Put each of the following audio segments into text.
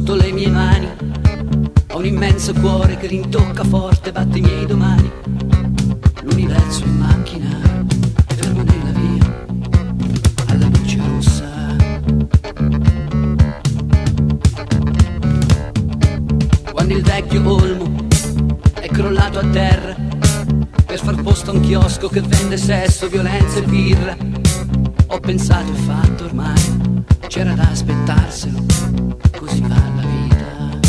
sotto le mie mani. Ho un immenso cuore che rintocca forte, batte i miei domani. L'universo in macchina, fermo nella via, alla luce rossa. Quando il vecchio olmo è crollato a terra per far posto a un chiosco che vende sesso, violenza e birra, ho pensato e fatto ormai, c'era da aspettarselo, così va la vita.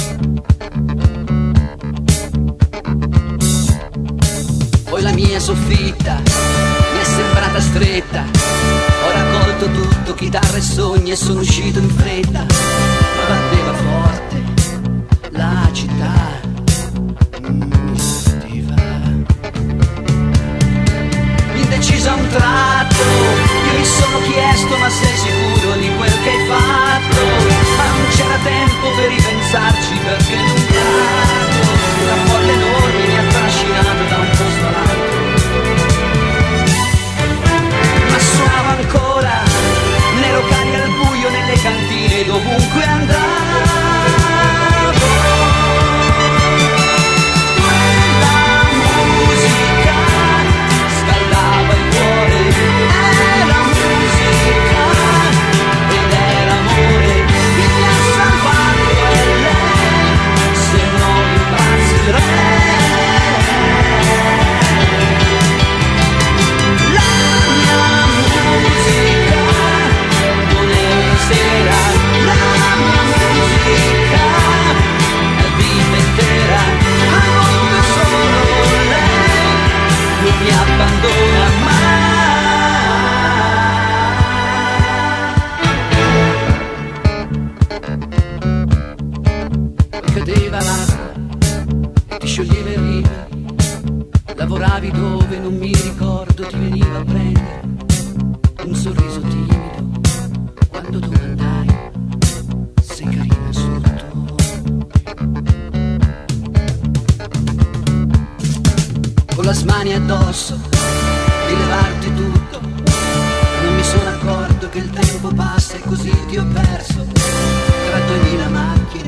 Poi la mia soffitta mi è sembrata stretta, ho raccolto tutto, chitarra e sogni, e sono uscito in fretta. Ma batteva forte la città, mi sentiva indeciso a un tratto. Io mi sono chiesto: ma sei sicuro di quel che hai fatto? Ma non c'era tempo per ripensarci, perché in un tratto una folla enorme mi ha trascinato da un posto all'altro. Ma suonava ancora nei locali al buio, nelle cantine, dovunque andavo. Mi abbandona mai. Cadeva l'acqua e ti scioglieva il rive, lavoravi dove non mi ricordo, ti veniva a prendere un sorriso timido quando domandai: sei carina sotto? Con la smania addosso di levarti tutto, non mi sono accorto che il tempo passa e così ti ho perso tra 2000 macchine